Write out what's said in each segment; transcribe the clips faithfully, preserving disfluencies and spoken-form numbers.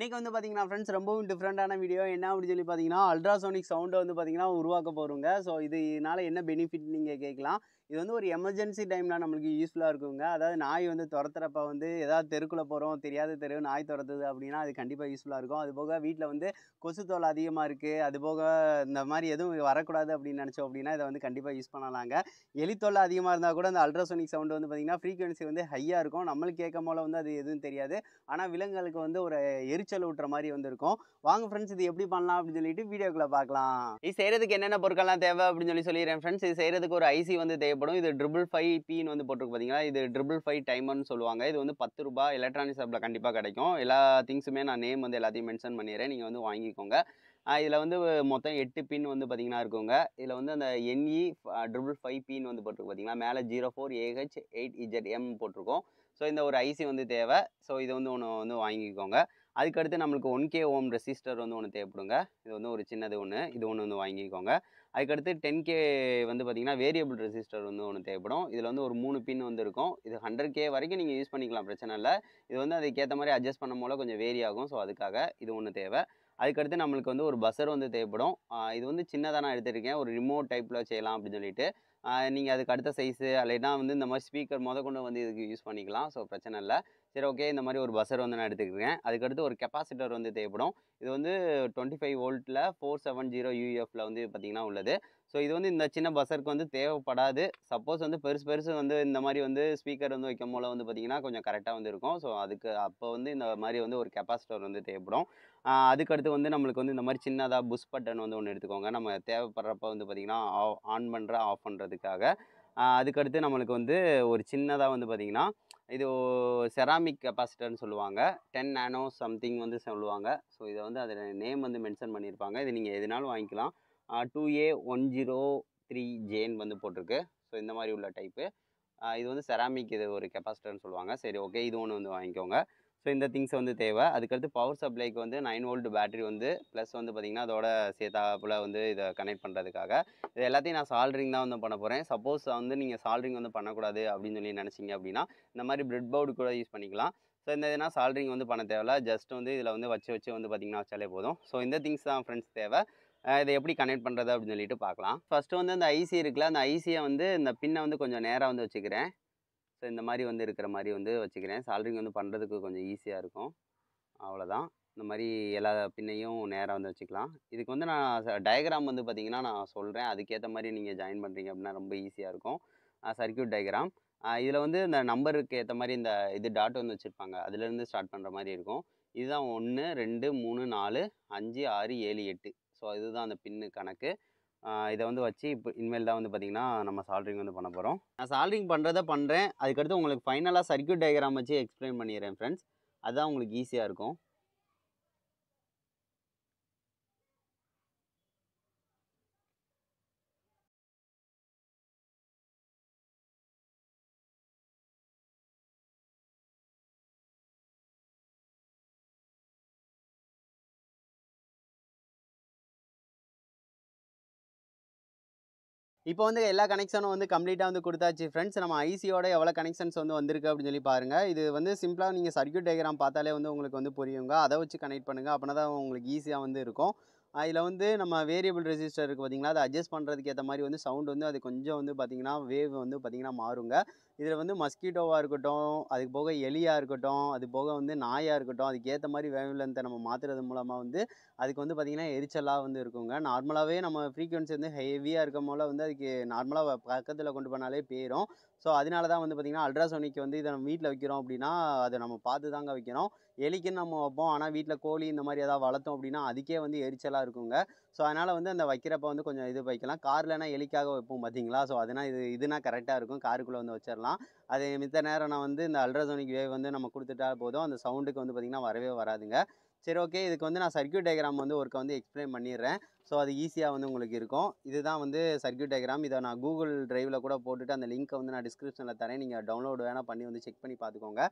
இன்னைக்கு வந்து பார்த்தீங்கன்னா ஃப்ரெண்ட்ஸ் ரொம்பவும் டிஃப்ரெண்டான வீடியோ என்ன அப்படின்னு சொல்லி பார்த்தீங்கன்னா அல்ட்ராசோனிக் சவுண்டை வந்து பார்த்தீங்கன்னா உருவாக்க போகிறோங்க. ஸோ இதனால என்ன பெனிஃபிட் நீங்கள் கேட்கலாம். இது வந்து ஒரு எமர்ஜென்சி டைம்லாம் நம்மளுக்கு யூஸ்ஃபுல்லாக இருக்குங்க. அதாவது நாய் வந்து துரத்துறப்ப வந்து ஏதாவது தெருக்குள்ளே போகிறோம், தெரியாத தெரு நாய் துரத்துது அப்படின்னா அது கண்டிப்பாக யூஸ்ஃபுல்லாக இருக்கும். அதுபோக வீட்டில் வந்து கொசு தொல்லை அதிகமாக இருக்குது, அதுபோக இந்த மாதிரி எதுவும் வரக்கூடாது அப்படின்னு நினச்சோம் அப்படின்னா இதை வந்து கண்டிப்பாக யூஸ் பண்ணலாங்க. எலி தொல்லை அதிகமாக இருந்தால் கூட அந்த அல்ட்ராசோனிக் சவுண்டு வந்து பார்த்தீங்கன்னா ஃப்ரீக்வன்சி வந்து ஹையாக இருக்கும். நம்மளுக்கு கேட்கும் போல வந்து அது எதுவும் தெரியாது. ஆனால் விலங்குகளுக்கு வந்து ஒரு எரிச்சல் ஊட்டுற மாதிரி வந்து இருக்கும். வாங்க ஃப்ரெண்ட்ஸ் இது எப்படி பண்ணலாம் அப்படின்னு சொல்லிட்டு வீடியோக்குள்ள பார்க்கலாம். இது செய்யறதுக்கு என்னென்ன பொருட்கள்லாம் தேவை அப்படின்னு சொல்லி சொல்லிடுறேன் ஃப்ரெண்ட்ஸ். இது செய்யறதுக்கு ஒரு ஐசி வந்து தேவைப்படும். இது ட்ரிபிள் ஃபைவ் பின்னு வந்து போட்டிருக்கு பார்த்தீங்களா, இது ட்ரிபிள் ஃபைவ் டைமர்னு சொல்லுவாங்க. இது வந்து பத்து ரூபாய் எலக்ட்ரானிக் ஷாப்பில் கண்டிப்பாக கிடைக்கும். எல்லா திங்ஸுமே நான் நேம் வந்து எல்லாத்தையும் மென்ஷன் பண்ணிடுறேன், நீங்கள் வந்து வாங்கிக்கோங்க. இதில் வந்து மொத்தம் எட்டு பின் வந்து பார்த்தீங்கன்னா இருக்குங்க. இதில் வந்து அந்த என்இ ட்ரிபிள் ஃபைவ் பின்னு வந்து போட்டிருக்கு பார்த்தீங்களா, மேலே zero four A H eight Z M போட்டிருக்கோம். ஸோ இந்த ஒரு ஐசி வந்து தேவை. ஸோ இது வந்து ஒன்று வந்து வாங்கிக்கோங்க. அதுக்கடுத்து நம்மளுக்கு ஒன் கே ஓம் ரெசிஸ்டர் வந்து ஒன்று தேவைப்படுங்க. இது வந்து ஒரு சின்னது ஒன்று, இது ஒன்று வந்து வாங்கிக்கோங்க. அதுக்கடுத்து டென் கே வந்து பார்த்தீங்கன்னா வேரியபிள் ரெசிஸ்டர் வந்து ஒன்று தேவைப்படும். இதில் வந்து ஒரு மூணு பின் வந்து இருக்கும். இது ஹண்ட்ரட் கே வரைக்கும் நீங்கள் யூஸ் பண்ணிக்கலாம், பிரச்சனை இல்லை. இது வந்து அதுக்கேற்ற மாதிரி அட்ஜஸ்ட் பண்ணும் போல கொஞ்சம் வேரி ஆகும். ஸோ அதுக்காக இது ஒன்று தேவை. அதுக்கடுத்து நம்மளுக்கு வந்து ஒரு பஸர் வந்து தேவைப்படும். இது வந்து சின்னதாக நான் எடுத்துருக்கேன், ஒரு ரிமோட் டைப்பில் செய்யலாம் அப்படின்னு சொல்லிட்டு. நீங்கள் அதுக்கு அடுத்த சைஸு இல்லைன்னா வந்து இந்த மாதிரி ஸ்பீக்கர் முத கொண்டு வந்து இதுக்கு யூஸ் பண்ணிக்கலாம். ஸோ பிரச்சனை இல்லை. சரி, ஓகே. இந்த மாதிரி ஒரு பஸர் வந்து நான் எடுத்துக்கிறேன். அதுக்கடுத்து ஒரு கெப்பாசிட்டர் வந்து தேவைப்படும். இது வந்து டுவெண்ட்டி ஃபைவ் வோல்ட்டில் ஃபோர் செவன் ஜீரோ யூஎஃப்ல வந்து பார்த்தீங்கன்னா உள்ளது. ஸோ இது வந்து இந்த சின்ன பஸருக்கு வந்து தேவைப்படாது. சப்போஸ் வந்து பெருசு பெருசு வந்து இந்த மாதிரி வந்து ஸ்பீக்கர் வந்து வைக்கும் போல வந்து பார்த்தீங்கன்னா கொஞ்சம் கரெக்டாக வந்து இருக்கும். ஸோ அதுக்கு அப்போ வந்து இந்த மாதிரி வந்து ஒரு கெப்பாசிட்டர் வந்து தேவைப்படும். அதுக்கடுத்து வந்து நம்மளுக்கு வந்து இந்த மாதிரி சின்னதாக புஷ் பட்டன் வந்து ஒன்று எடுத்துக்கோங்க. நம்ம தேவைப்படுறப்ப வந்து பார்த்திங்கன்னா ஆன் பண்ணுற ஆஃப் பண்ணுறதுக்காக. அதுக்கடுத்து நம்மளுக்கு வந்து ஒரு சின்னதாக வந்து பார்த்திங்கன்னா இது செராமிக் கெப்பாசிட்டர்னு சொல்லுவாங்க. டென் நானோ சம்திங் வந்து சொல்லுவாங்க. ஸோ இதை வந்து அதில் நேம் வந்து மென்ஷன் பண்ணியிருப்பாங்க. இது நீங்கள் எதுனாலும் வாங்கிக்கலாம். Two A one zero three J வந்து போட்டிருக்கு. ஸோ இந்த மாதிரி உள்ள டைப்பு. இது வந்து செராமிக் இது ஒரு கெப்பாசிட்டர்னு சொல்லுவாங்க. சரி, ஓகே. இது ஒன்று வந்து வாங்கிக்கோங்க. ஸோ இந்த திங்ஸ் வந்து தேவை. அதுக்கடுத்து பவர் சப்ளைக்கு வந்து நைன் வோல்ட் பேட்டரி வந்து ப்ளஸ் வந்து பார்த்திங்கன்னா அதோட சேர்த்தாப்புல வந்து இதை கனெக்ட் பண்ணுறதுக்காக. இது எல்லாத்தையும் நான் சால்ட்ரிங் தான் வந்து பண்ண போகிறேன். சப்போஸ் வந்து நீங்கள் சால்ட்ரிங் வந்து பண்ணக்கூடாது அப்படின்னு சொல்லி நினச்சிங்க அப்படின்னா இந்த மாதிரி பிரெட் போர்டு கூட யூஸ் பண்ணிக்கலாம். ஸோ இந்த இதுனா சால்ட்ரிங் வந்து பண்ண தேவையில்ல. ஜஸ்ட் வந்து இதில் வந்து வச்சு வச்சு வந்து பார்த்திங்கன்னா வச்சாலே போதும். ஸோ இந்த திங்ஸ் தான் ஃப்ரெண்ட்ஸ் தேவை. இதை எப்படி கனெக்ட் பண்ணுறது அப்படின்னு சொல்லிட்டு பார்க்கலாம். ஃபஸ்ட்டு வந்து அந்த ஐசி இருக்குல்ல, அந்த ஐசியை வந்து இந்த பின்னை வந்து கொஞ்சம் நேராக வந்து வச்சுக்கிறேன். ஸோ இந்த மாதிரி வந்து இருக்கிற மாதிரி வந்து வச்சுக்கிறேன். சால்ட்ரிங் வந்து பண்ணுறதுக்கு கொஞ்சம் ஈஸியாக இருக்கும். அவ்வளோதான். இந்த மாதிரி எல்லா பின்னையும் நேராக வந்து வச்சுக்கலாம். இதுக்கு வந்து நான் டயக்ராம் வந்து பார்த்திங்கன்னா நான் சொல்கிறேன். அதுக்கேற்ற மாதிரி நீங்கள் ஜாயின் பண்ணுறீங்க அப்படின்னா ரொம்ப ஈஸியாக இருக்கும். சர்க்யூட் டயக்ராம் இதில் வந்து இந்த நம்பருக்கு ஏற்ற மாதிரி இந்த இது டாட் வந்து வச்சுருப்பாங்க. அதுலேருந்து ஸ்டார்ட் பண்ணுற மாதிரி இருக்கும். இதுதான் ஒன்று ரெண்டு மூணு நாலு அஞ்சு ஆறு ஏழு எட்டு. ஸோ இதுதான் அந்த பின்னு கணக்கு. இதை வந்து வச்சு இப்போ இனிமேல் தான் வந்து பார்த்திங்கன்னா நம்ம சால்ட்ரிங் வந்து பண்ண போகிறோம். நான் சால்ட்ரிங் பண்ணுறத பண்ணுறேன். அதுக்கடுத்து உங்களுக்கு ஃபைனலாக சர்க்யூட் டயக்ராம் வச்சு எக்ஸ்பிளைன் பண்ணிடுறேன் ஃப்ரெண்ட்ஸ். அதுதான் உங்களுக்கு ஈஸியாக இருக்கும். இப்போ வந்து எல்லா கனெக்ஷனும் வந்து கம்ப்ளீட்டாக வந்து கொடுத்தாச்சு ஃப்ரெண்ட்ஸ். நம்ம ஐசியோட எவ்வளோ கனெக்ஷன்ஸ் வந்து வந்திருக்கு அப்படின்னு சொல்லி பாருங்கள். இது வந்து சிம்பிளாக நீங்கள் சர்க்யூட் டயக்ராம் பார்த்தாலே வந்து உங்களுக்கு வந்து புரியுங்க. அதை வச்சு கனெக்ட் பண்ணுங்கள். அப்படின்னா தான் உங்களுக்கு ஈஸியாக வந்து இருக்கும். அதில் வந்து நம்ம வேரியபிள் ரெசிஸ்டர் இருக்குது பார்த்தீங்களா, அதை அட்ஜஸ்ட் பண்ணுறதுக்கு ஏற்ற மாதிரி வந்து சவுண்ட் வந்து அது கொஞ்சம் வந்து பார்த்திங்கன்னா வேவ் வந்து பார்த்திங்கன்னா மாறுங்க. இதில் வந்து மஸ்கிட்டோவாக இருக்கட்டும், அதுக்கு போக எலியாக இருக்கட்டும், அது போக வந்து நாயாக இருக்கட்டும், அதுக்கு ஏற்ற மாதிரி வேவ் லென்த்தை நம்ம மாற்றுறது மூலமாக வந்து அதுக்கு வந்து பார்த்திங்கன்னா எரிச்சலாக வந்து இருக்குங்க. நார்மலாகவே நம்ம ஃப்ரீக்வன்சி வந்து ஹெவியாக இருக்கும் போல் வந்து அதுக்கு நார்மலாக பக்கத்தில் கொண்டு போனாலே போயிடும். ஸோ அதனால தான் வந்து பார்த்திங்கன்னா அல்ட்ராசோனிக் வந்து இதை நம்ம வீட்டில் வைக்கிறோம் அப்படின்னா அதை நம்ம பார்த்து தாங்க வைக்கணும். எலிக்குன்னு நம்ம வைப்போம், ஆனால் வீட்டில் கோழி இந்த மாதிரி ஏதாவது வளர்த்தோம் அப்படின்னா அதுக்கே வந்து எரிச்சலாக இருக்குங்க. ஸோ அதனால் வந்து அந்த வைக்கிறப்ப வந்து கொஞ்சம் இது வைக்கலாம். கார்லனா எலிக்காக வைப்போம் பார்த்தீங்களா, ஸோ அதனால் இது இதுனா கரெக்டாக இருக்கும். காருக்குள்ளே வந்து வச்சிடலாம். அது மித்த நேரம் நான் வந்து இந்த அல்ட்ராசோனிக் வேவ் வந்து நம்ம கொடுத்துட்டா போதும், அந்த சவுண்டுக்கு வந்து பார்த்திங்கன்னா வரவே வராதுங்க. சரி, ஓகே. இதுக்கு வந்து நான் சர்க்யூட் டயக்ராம் வந்து ஒருக்க வந்து எக்ஸ்பிளைன் பண்ணிடுறேன். ஸோ அது ஈஸியாக வந்து உங்களுக்கு இருக்கும். இதுதான் வந்து சர்க்யூட் டயக்ராம். இதை நான் கூகுள் டிரைவில் கூட போட்டுட்டு அந்த லிங்க்கை வந்து நான் டிஸ்கிரிப்ஷனில் தரேன். நீங்கள் டவுன்லோட் வேணால் பண்ணி வந்து செக் பண்ணி பார்த்துக்கோங்க.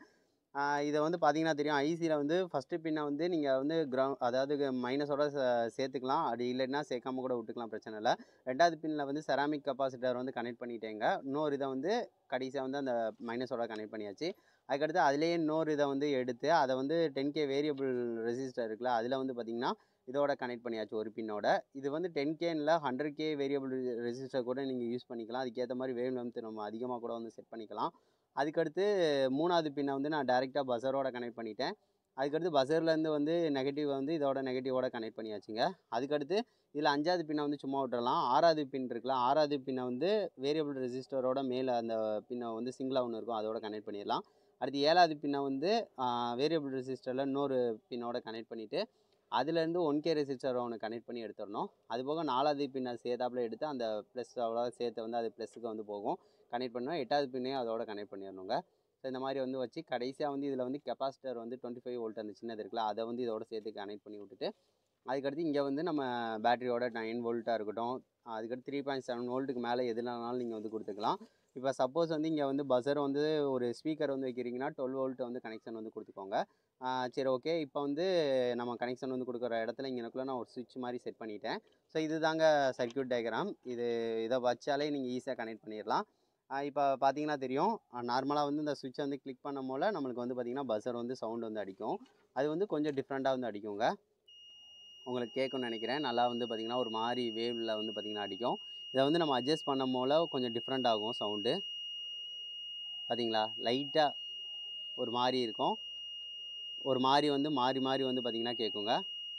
இதை வந்து பார்த்தீங்கன்னா தெரியும், ஐசியில் வந்து ஃபஸ்ட்டு பின்னை வந்து நீங்கள் வந்து கிரவு அதாவது மைனஸோட சேர்த்துக்கலாம், அப்படி இல்லைன்னா சேர்க்காம கூட விட்டுக்கலாம், பிரச்சனை இல்லை. ரெண்டாவது பின்னில் வந்து செராமிக் கெப்பாசிட்டர் வந்து கனெக்ட் பண்ணிட்டேங்க. இன்னொரு இதை வந்து கடைசியாக வந்து அந்த மைனஸோட கனெக்ட் பண்ணியாச்சு. அதுக்கடுத்து அதுலேயே இன்னொரு இதை வந்து எடுத்து அதை வந்து டென் கே வேரியபிள் ரெசிஸ்டர் இருக்குல்ல, அதில் வந்து பார்த்திங்கன்னா இதோட கனெக்ட் பண்ணியாச்சு ஒரு பின்னோட. இது வந்து டென் கேனில் ஹண்ட்ரட் கே வேரியபிள் ரெசிஸ்டர் கூட நீங்கள் யூஸ் பண்ணிக்கலாம். அதுக்கேற்ற மாதிரி வேவ் லென்த் நம்ம அதிகமாக கூட வந்து செட் பண்ணிக்கலாம். அதுக்கடுத்து மூணாவது பின்னை வந்து நான் டேரெக்டாக பஸரோட கனெக்ட் பண்ணிட்டேன். அதுக்கடுத்து பஸர்லேருந்து வந்து நெகட்டிவ் வந்து இதோட நெகட்டிவோட கனெக்ட் பண்ணியாச்சுங்க. அதுக்கடுத்து இதில் அஞ்சாவது பின்னை வந்து சும்மா விட்டுறலாம். ஆறாவது பின் இருக்குல்ல, ஆறாவது பின்னை வந்து வேரியபிள் ரெசிஸ்டரோட மேலே அந்த பின்னை வந்து சிங்கிளாக ஒன்று இருக்கும், அதோட கனெக்ட் பண்ணிடலாம். அடுத்து ஏழாவது பின்னை வந்து வேரியபிள் ரெசிஸ்டரில் இன்னொரு பின்னோட கனெக்ட் பண்ணிவிட்டு அதுலேருந்து ஒன் கே ரெசிஸ்டரை ஒன்று கனெக்ட் பண்ணி எடுத்துடணும். அது போக நாலாவது பின்னை சேர்த்தாப்புல எடுத்து அந்த ப்ளஸ் அவ்வளோ சேர்த்து வந்து அது ப்ளஸுக்கு வந்து போகும், கனெக்ட் பண்ணோம். எட்டாவது பின்னையும் அதோட கனெக்ட் பண்ணிடணுங்க. ஸோ இந்த மாதிரி வந்து வச்சு கடைசியாக வந்து இதில் வந்து கெப்பாசிட்டர் வந்து டுவெண்ட்டி ஃபைவ் வோல்ட் அந்த சின்னது இருக்குல்ல, அதை வந்து இதோட சேர்த்து கனெக்ட் பண்ணி விட்டுட்டு அதுக்கடுத்து இங்கே வந்து நம்ம பேட்டரியோட நைன் வோல்ட்டாக இருக்கட்டும், அதுக்கடுத்து த்ரீ பாயிண்ட் செவன் வோல்ட்டுக்கு மேலே எதுனாலும் நீங்கள் வந்து கொடுத்துக்கலாம். இப்போ சப்போஸ் வந்து இங்கே வந்து பஸர் வந்து ஒரு ஸ்பீக்கர் வந்து வைக்கிறீங்கன்னா டுவெல் வோல்ட் வந்து கனெக்ஷன் வந்து கொடுத்துக்கோங்க. சரி, ஓகே. இப்போ வந்து நம்ம கனெக்ஷன் வந்து கொடுக்குற இடத்துல இங்கனக்குள்ளே நான் ஒரு சுவிட்ச் மாதிரி செட் பண்ணிட்டேன். ஸோ இது தாங்க சர்க்யூட் டயக்ராம். இது இதை வச்சாலே நீங்கள் ஈஸியாக கனெக்ட் பண்ணிடலாம். இப்போ பார்த்தீங்கன்னா தெரியும், நார்மலாக வந்து இந்த சுவிட்சை வந்து கிளிக் பண்ணும் போல் நம்மளுக்கு வந்து பார்த்திங்கன்னா பஸர் வந்து சவுண்ட் வந்து அடிக்கும். அது வந்து கொஞ்சம் டிஃப்ரெண்ட்டாக வந்து அடிக்குங்க, உங்களுக்கு கேட்கும்னு நினைக்கிறேன். நல்லா வந்து பார்த்திங்கன்னா ஒரு மாதிரி வேவில் வந்து பார்த்திங்கன்னா அடிக்கும். இதை வந்து நம்ம அட்ஜஸ்ட் பண்ணும் போல் கொஞ்சம் டிஃப்ரெண்ட் ஆகும் சவுண்டு. பார்த்தீங்களா, லைட்டாக ஒரு மாதிரி இருக்கும், ஒரு மாதிரி வந்து மாறி மாறி வந்து பார்த்திங்கன்னா கேட்குங்க.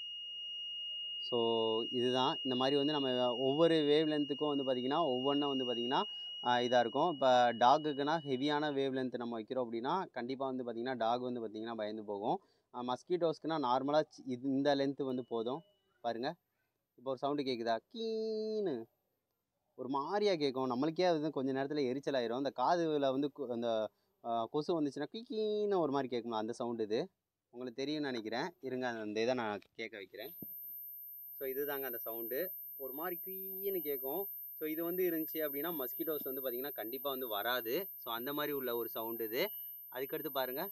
ஸோ இதுதான், இந்த மாதிரி வந்து நம்ம ஒவ்வொரு வேவ் லென்த்துக்கும் வந்து பார்த்திங்கன்னா ஒவ்வொன்றும் வந்து பார்த்திங்கன்னா இதாக இருக்கும். இப்போ டாகுக்குன்னா ஹெவியான வேவ் லென்த் நம்ம வைக்கிறோம் அப்படின்னா கண்டிப்பாக வந்து பார்த்திங்கன்னா டாக் வந்து பார்த்திங்கன்னா பயந்து போகும். மஸ்கிட்டோஸ்க்குனா நார்மலாக இது இந்த லென்த்து வந்து போதும். பாருங்கள், இப்போ ஒரு சவுண்டு கேட்குதா, கீன்னு ஒரு மாதிரியாக கேட்கும், நம்மளுக்கே அது வந்து கொஞ்சம் நேரத்தில் எரிச்சல் ஆயிரும். அந்த காதில் வந்து அந்த கொசு வந்துச்சுன்னா கீன்னு ஒரு மாதிரி கேட்குமா, அந்த சவுண்டு இது உங்களுக்கு தெரியும்னு நினைக்கிறேன். இருங்க, அந்த இதை நான் கேட்க வைக்கிறேன். ஸோ இதுதாங்க அந்த சவுண்டு, ஒரு மாதிரி கீன்னு கேட்கும். ஸோ இது வந்து இருந்துச்சு அப்படின்னா மஸ்கிட்டோஸ் வந்து பார்த்திங்கன்னா கண்டிப்பாக வந்து வராது. ஸோ அந்த மாதிரி உள்ள ஒரு சவுண்டு இது. அதுக்கடுத்து பாருங்கள்,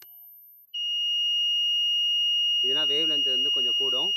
இதுனா வேவ் லென்த் வந்து கொஞ்சம் கூடும்.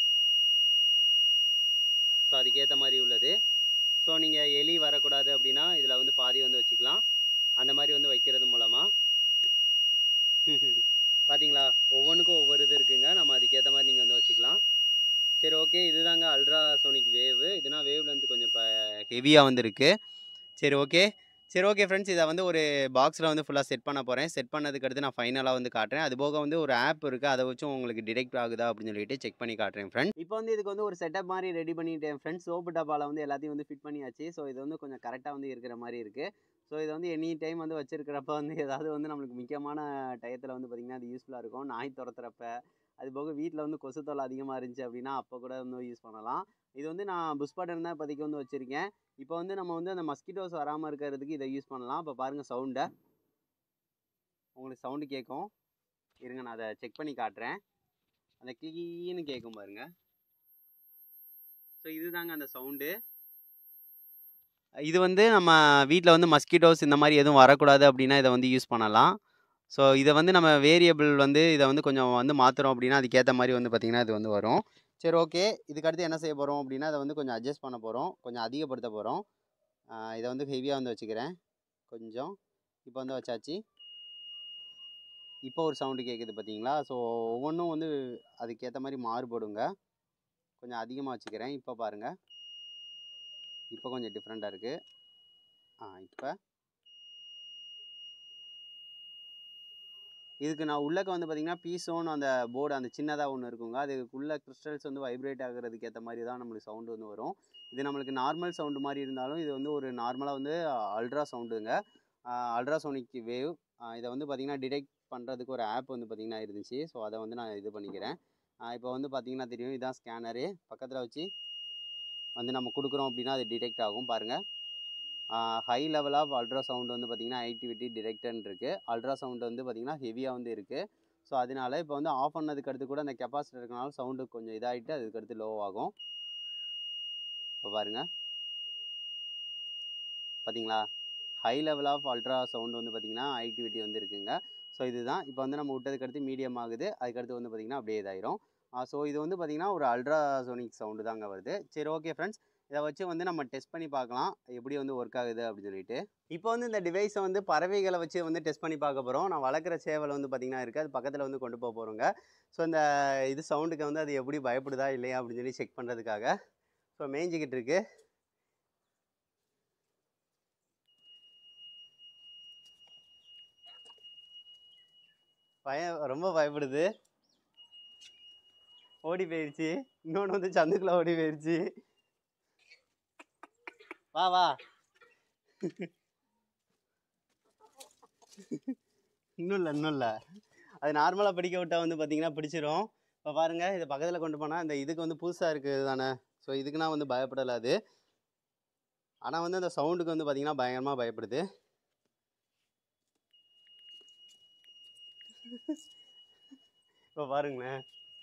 ஸோ அதுக்கேற்ற மாதிரி உள்ளது. ஸோ நீங்கள் எலி வரக்கூடாது அப்படின்னா இதில் வந்து பாதி வந்து வச்சுக்கலாம். அந்த மாதிரி வந்து வைக்கிறது மூலமாக பார்த்தீங்களா, ஒவ்வொன்றுக்கும் ஒவ்வொரு இது இருக்குங்க, நம்ம அதுக்கேற்ற மாதிரி நீங்கள் வந்து வச்சுக்கலாம். சரி, ஓகே. இதுதாங்க அல்ட்ராசோனிக் வேவு. இதுனா வேவ் லென்த் கொஞ்சம் இப்போ ஹெவியாக வந்துருக்கு. சரி, ஓகே. சரி, ஓகே ஃப்ரெண்ட்ஸ், இதை வந்து ஒரு பாக்ஸில் வந்து ஃபுல்லாக செட் பண்ண போகிறேன். செட் பண்ணதுக்கு அடுத்து நான் ஃபைனலாக வந்து காட்டுறேன். அது போக வந்து ஒரு ஆப் இருக்குது, அதை வச்சும் உங்களுக்கு டிடெக்ட் ஆகுதா அப்படின்னு சொல்லிட்டு செக் பண்ணி காட்டுறேன் ஃப்ரெண்ட்ஸ். இப்போ வந்து இதுக்கு வந்து ஒரு செட்டப் மாதிரி ரெடி பண்ணிட்டேன் ஃப்ரெண்ட்ஸ். சோப்பு டப்பாவில் வந்து எல்லாத்தையும் வந்து ஃபிட் பண்ணியாச்சு. ஸோ இது வந்து கொஞ்சம் கரெக்டாக வந்து இருக்கிற மாதிரி இருக்குது. ஸோ இதை வந்து எனி டைம் வந்து வச்சிருக்கிறப்ப வந்து ஏதாவது வந்து நம்மளுக்கு முக்கியமான டயத்தில் வந்து பார்த்திங்கன்னா அது யூஸ்ஃபுல்லாக இருக்கும். நாய் துரத்துறப்ப, அது போக வீட்டில் வந்து கொசு தொல்லை அதிகமாக இருந்துச்சு அப்படின்னா அப்போ கூட வந்து யூஸ் பண்ணலாம். இது வந்து நான் புஷ் பட்டன் தான் இப்போதைக்கு வந்து வச்சுருக்கேன். இப்போ வந்து நம்ம வந்து அந்த மஸ்கிட்டோஸ் வராமல் இருக்கிறதுக்கு இதை யூஸ் பண்ணலாம். இப்போ பாருங்கள் சவுண்டை, உங்களுக்கு சவுண்டு கேட்கும். இருங்க, நான் அதை செக் பண்ணி காட்டுறேன். அந்த கிளீன்னு கேட்கும் பாருங்கள். ஸோ இதுதாங்க அந்த சவுண்டு. இது வந்து நம்ம வீட்டில் வந்து மஸ்கிட்டோஸ் இந்த மாதிரி எதுவும் வரக்கூடாது அப்படின்னா இதை வந்து யூஸ் பண்ணலாம். ஸோ இதை வந்து நம்ம வேரியபிள் வந்து இதை வந்து கொஞ்சம் வந்து மாற்றுறோம் அப்படின்னா அதுக்கேற்ற மாதிரி வந்து பார்த்திங்கன்னா இது வந்து வரும். சரி, ஓகே. இதுக்கடுத்து என்ன செய்ய போகிறோம் அப்படின்னா அதை வந்து கொஞ்சம் அட்ஜஸ்ட் பண்ண போகிறோம், கொஞ்சம் அதிகப்படுத்த போகிறோம். இதை வந்து ஹெவியாக வந்து வச்சுக்கிறேன் கொஞ்சம். இப்போ வந்து வச்சாச்சு. இப்போ ஒரு சவுண்டு கேட்குது பார்த்தீங்களா. ஸோ ஒவ்வொன்றும் வந்து அதுக்கேற்ற மாதிரி மாறுபடுங்க. கொஞ்சம் அதிகமாக வச்சுக்கிறேன். இப்போ பாருங்கள், இப்போ கொஞ்சம் டிஃப்ரெண்ட்டாக இருக்குது. ஆ இப்போ இதுக்கு நான் உள்ளக்க வந்து பார்த்திங்கன்னா பீஸோன்னு அந்த போர்டு அந்த சின்னதாக ஒன்று இருக்குங்க, அதுக்குள்ளே கிறிஸ்டல்ஸ் வந்து வைப்ரேட் ஆகிறதுக்கு ஏற்ற மாதிரி தான் நம்மளுக்கு சவுண்டு வந்து வரும். இது நம்மளுக்கு நார்மல் சவுண்டு மாதிரி இருந்தாலும் இது வந்து ஒரு நார்மலாக வந்து அல்ட்ரா சவுண்டுங்க, அல்ட்ராசோனிக் வேவ். இதை வந்து பார்த்திங்கன்னா டிடெக்ட் பண்ணுறதுக்கு ஒரு ஆப் வந்து பார்த்திங்கன்னா இருந்துச்சு. ஸோ அதை வந்து நான் இது பண்ணிக்கிறேன். இப்போ வந்து பார்த்திங்கன்னா தெரியும், இதுதான் ஸ்கேனரு. பக்கத்தில் வச்சு வந்து நம்ம கொடுக்குறோம் அப்படின்னா அது டிடெக்ட் ஆகும். பாருங்கள், high level of ultra sound வந்து பார்த்திங்கன்னா ஆக்டிவிட்டி டிடெக்டர்னு இருக்குது. அல்ட்ரா சவுண்டு வந்து பார்த்திங்கன்னா ஹெவியாக வந்து இருக்குது. ஸோ அதனால இப்போ வந்து ஆஃப் பண்ணதுக்கு அடுத்து கூட அந்த கெப்பாசிட்டர் இருக்கனால சவுண்டு கொஞ்சம் இதாகிட்டு அதுக்கடுத்து லோ ஆகும். இப்போ பாருங்கள், பார்த்தீங்களா, high level of ultra sound வந்து பார்த்திங்கன்னா ஆக்டிவிட்டி வந்து இருக்குங்க. ஸோ இதுதான் இப்போ வந்து நம்ம விட்டதுக்கு அடுத்து மீடியம் ஆகுது, அதுக்கடுத்து வந்து பார்த்திங்கன்னா அப்படியே இதாயிரும். ஸோ இது வந்து பார்த்திங்கன்னா ஒரு அல்ட்ராசோனிக் சவுண்டு தாங்க வருது. சரி ஓகே ஃப்ரெண்ட்ஸ், இதை வச்சு வந்து நம்ம டெஸ்ட் பண்ணி பார்க்கலாம் எப்படி வந்து ஒர்க் ஆகுது அப்படின்னு சொல்லிட்டு. இப்போ வந்து இந்த டிவைஸை வந்து பறவைகளை வச்சு வந்து டெஸ்ட் பண்ணி பார்க்க போகிறோம். நான் வளர்க்குற சேவல் வந்து பார்த்திங்கன்னா இருக்குது, அது பக்கத்தில் வந்து கொண்டு போக போகிறோங்க. ஸோ இந்த இது சவுண்டுக்கு வந்து அது எப்படி பயப்படுதா இல்லையா அப்படின்னு சொல்லி செக் பண்ணுறதுக்காக. ஸோ மேய்ஞ்சிக்கிட்டு இருக்கு. பயம் ரொம்ப பயப்படுது, ஓடி போயிடுச்சு. இன்னொன்று வந்து சந்துக்குள்ள ஓடி போயிடுச்சு. வா வா இன்னும் இல்லை இன்னும் இல்லை அது நார்மலாக பிடிக்க விட்டால் வந்து பார்த்திங்கன்னா பிடிச்சிரும். இப்போ பாருங்கள், இதை பக்கத்தில் கொண்டு போனால் இந்த இதுக்கு வந்து புதுசாக இருக்குது தானே, ஸோ இதுக்குன்னா வந்து பயப்படலை அது. ஆனால் வந்து அந்த சவுண்டுக்கு வந்து பார்த்திங்கன்னா பயங்கரமாக பயப்படுது. இப்போ பாருங்களேன்,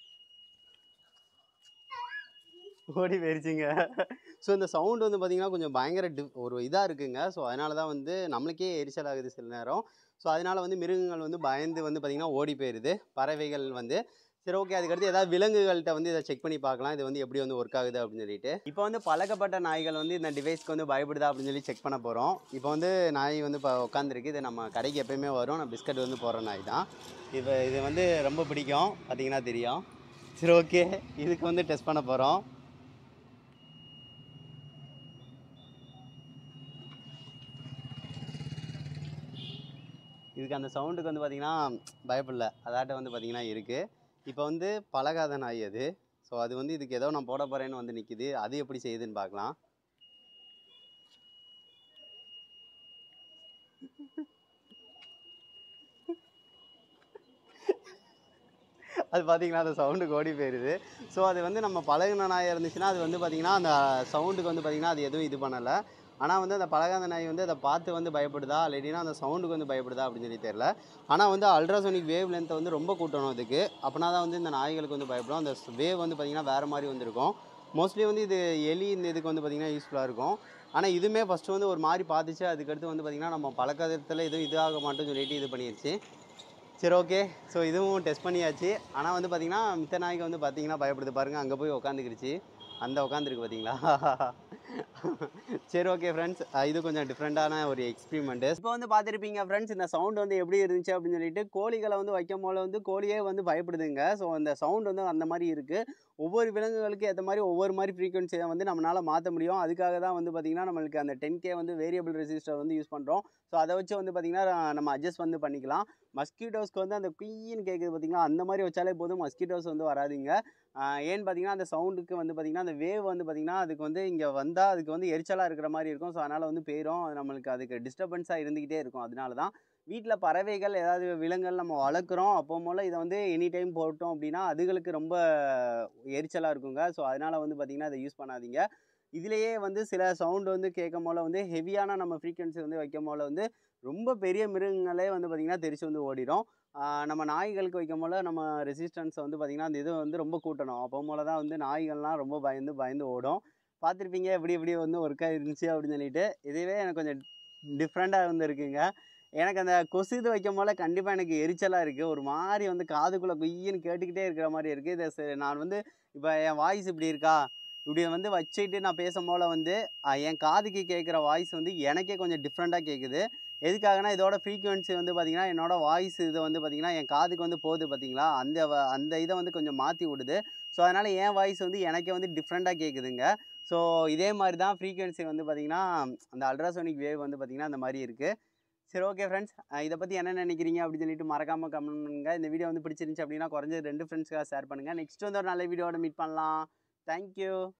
ஓடி போயிடுச்சுங்க. ஸோ இந்த சவுண்டு வந்து பார்த்திங்கன்னா கொஞ்சம் பயங்கர டி ஒரு இதாக இருக்குங்க. ஸோ அதனால தான் வந்து நம்மளுக்கே எரிச்சல் ஆகுது சில நேரம். ஸோ அதனால் வந்து மிருகங்கள் வந்து பயந்து வந்து பார்த்திங்கன்னா ஓடி போயிடுது, பறவைகள் வந்து. சரி ஓகே, அதுக்கடுத்து ஏதாவது விலங்குகள்கிட்ட வந்து இதை செக் பண்ணி பார்க்கலாம், இது வந்து எப்படி வந்து ஒர்க் ஆகுது அப்படின்னு சொல்லிட்டு. இப்போ வந்து பழக்கப்பட்ட நாய்கள் வந்து இந்த டிவைஸ்க்கு வந்து பயப்படுதா அப்படின்னு சொல்லி செக் பண்ண போகிறோம். இப்போ வந்து நாய் வந்து இப்போ உட்காந்துருக்கு, இது நம்ம கடைக்கு எப்போயுமே வரும், நான் பிஸ்கட் வந்து போடுற நாய் தான். இப்போ இது வந்து ரொம்ப பிடிக்கும், பார்த்தீங்கன்னா தெரியும். சரி ஓகே, இதுக்கு வந்து டெஸ்ட் பண்ண போகிறோம். இதுக்கு அந்த சவுண்டுக்கு வந்து பார்த்திங்கன்னா பயப்படல, அதாட்ட வந்து பார்த்திங்கன்னா இருக்குது. இப்போ வந்து பழகாத நாய் அது. ஸோ அது வந்து இதுக்கு ஏதோ நான் போட போகிறேன்னு வந்து நிற்கிது, அது எப்படி செய்யுதுன்னு பார்க்கலாம். அது பார்த்திங்கன்னா அந்த சவுண்டுக்கு ஓடி போயிடுது. ஸோ அது வந்து நம்ம பழகின நாயாக இருந்துச்சுன்னா அது வந்து பார்த்திங்கன்னா அந்த சவுண்டுக்கு வந்து பார்த்திங்கன்னா அது எதுவும் இது பண்ணலை. ஆனால் வந்து அந்த பழகாத நாய் வந்து அதை பார்த்து வந்து பயப்படுதா இல்லைன்னா அந்த சவுண்டுக்கு வந்து பயப்படுதா அப்படின்னு சொல்லி தெரியல. ஆனால் வந்து அல்ட்ராசோனிக் வேவ் லென்த்தை வந்து ரொம்ப கூட்டணும் இதுக்கு, அப்படின்னா தான் வந்து இந்த நாய்களுக்கு வந்து பயப்படும். அந்த வேவ் வந்து பார்த்திங்கன்னா வேறு மாதிரி வந்துருக்கும். மோஸ்ட்லி வந்து இது எலி இந்த இதுக்கு வந்து பார்த்திங்கன்னா யூஸ்ஃபுல்லாக இருக்கும். ஆனால் இதுவுமே ஃபஸ்ட்டு வந்து ஒரு மாதிரி பார்த்துச்சு, அதுக்கடுத்து வந்து பார்த்திங்கன்னா நம்ம பழக்கத்தில் எதுவும் இதாக மாட்டோம்னு சொல்லிட்டு இது பண்ணிடுச்சு. சரி ஓகே, ஸோ இதுவும் டெஸ்ட் பண்ணியாச்சு. ஆனால் வந்து பார்த்திங்கன்னா மித்த நாய்க்கு வந்து பார்த்திங்கன்னா பயப்படுது பாருங்கள், அங்கே போய் உட்காந்துக்கிடுச்சு, அந்த உட்காந்துருக்கு பார்த்தீங்களா. சரி ஓகே ஃப்ரெண்ட்ஸ், இது கொஞ்சம் டிஃப்ரெண்ட்டான ஒரு எக்ஸ்பெரிமெண்ட்டு. இப்போ வந்து பார்த்துருப்பீங்க ஃப்ரெண்ட்ஸ், இந்த சவுண்ட் வந்து எப்படி இருந்துச்சு அப்படின்னு சொல்லிட்டு. கோழிகளை வந்து வைக்கும் போல வந்து கோழியே வந்து பயப்படுதுங்க. ஸோ அந்த சவுண்ட் வந்து அந்த மாதிரி இருக்குது. ஒவ்வொரு விலங்குகளுக்கு ஏற்ற மாதிரி ஒவ்வொரு மாதிரி ஃப்ரீக்வன்சியை வந்து நம்மளால் மாற்ற முடியும். அதுக்காக தான் வந்து பார்த்திங்கன்னா நம்மளுக்கு அந்த டென் கே வந்து வேரியபிள் ரெசிஸ்டர் வந்து யூஸ் பண்ணுறோம். ஸோ அதை வச்சு வந்து பார்த்திங்கன்னா நம்ம அட்ஜஸ்ட் வந்து பண்ணிக்கலாம். மஸ்கிட்டோஸ்க்கு வந்து அந்த குயின்னு கேட்குது பார்த்திங்களா, அந்த மாதிரி வச்சாலே போதும், மஸ்கிட்டோஸ் வந்து வராதிங்க. ஏன்னு பார்த்தீங்கன்னா அந்த சவுண்டுக்கு வந்து பார்த்திங்கன்னா அந்த வேவ் வந்து பார்த்திங்கன்னா அதுக்கு வந்து இங்கே வந்தால் அதுக்கு வந்து எரிச்சலாக இருக்கிற மாதிரி இருக்கும். ஸோ அதனால் வந்து போயிடும், அது நம்மளுக்கு அதுக்கு டிஸ்டர்பன்ஸாக இருந்துக்கிட்டே இருக்கும். அதனால தான் வீட்டில் பறவைகள் ஏதாவது விலங்குகள் நம்ம வளர்க்குறோம் அப்போ போல் இதை வந்து எனி டைம் போட்டோம் அப்படின்னா அதுகளுக்கு ரொம்ப எரிச்சலாக இருக்குங்க. ஸோ அதனால் வந்து பார்த்திங்கன்னா அதை யூஸ் பண்ணாதீங்க. இதுலேயே வந்து சில சவுண்டு வந்து கேட்கும் போல் வந்து ஹெவியான நம்ம ஃப்ரீக்வன்சி வந்து வைக்கும் போல் வந்து ரொம்ப பெரிய மிருகங்களே வந்து பார்த்திங்கன்னா தெரிச்சு வந்து ஓடிடும். நம்ம நாய்களுக்கு வைக்கும் போல் நம்ம ரெசிஸ்டன்ஸை வந்து பார்த்திங்கன்னா அந்த இது வந்து ரொம்ப கூட்டணும். அப்போ போல் தான் வந்து நாய்கள்லாம் ரொம்ப பயந்து பயந்து ஓடும். பார்த்துருப்பீங்க எப்படி எப்படி வந்து ஒர்க்காக இருந்துச்சு அப்படின்னு சொல்லிட்டு. இதுவே எனக்கு கொஞ்சம் டிஃப்ரெண்ட்டாக வந்து இருக்குங்க. எனக்கு அந்த கொசு இது வைக்கும் போல் கண்டிப்பாக எனக்கு எரிச்சலாக இருக்குது. ஒரு மாதிரி வந்து காதுக்குள்ளே குய்யின்னு கேட்டுக்கிட்டே இருக்கிற மாதிரி இருக்குது. இதை நான் வந்து இப்போ என் வாய்ஸ் இப்படி இருக்கா, இப்படி வந்து வச்சுக்கிட்டு நான் பேசும் போல் வந்து என் காதுக்கு கேட்குற வாய்ஸ் வந்து எனக்கே கொஞ்சம் டிஃப்ரெண்ட்டாக கேட்குது. எதுக்காகனா இதோட ஃப்ரீக்வன்சி வந்து பார்த்திங்கன்னா என்னோடய வாய்ஸ் இதை வந்து பார்த்திங்கன்னா என் காதுக்கு வந்து போகுது பார்த்திங்களா, அந்த அந்த இதை வந்து கொஞ்சம் மாற்றி விடுது. ஸோ அதனால் என் வாய்ஸ் வந்து எனக்கே வந்து டிஃப்ரெண்ட்டாக கேட்குதுங்க. ஸோ இதே மாதிரி தான் ஃப்ரீக்வன்சி வந்து பார்த்திங்கன்னா அந்த அல்ட்ராசோனிக் வேவ் வந்து பார்த்திங்கன்னா அந்த மாதிரி இருக்குது. சரி ஓகே ஃப்ரெண்ட்ஸ், இதை பற்றி என்ன நினைக்கிறீங்க அப்படின்னு சொல்லிட்டு மறக்காமல் கமெண்ட் பண்ணுங்கள். இந்த வீடியோ வந்து பிடிச்சிருந்துச்சு அப்படின்னா குறைஞ்சது ரெண்டு ஃப்ரெண்ட்ஸ்க்காக ஷேர் பண்ணுங்கள். நெக்ஸ்ட் வந்து ஒரு நல்ல வீடியோட மீட் பண்ணலாம். தேங்க்யூ.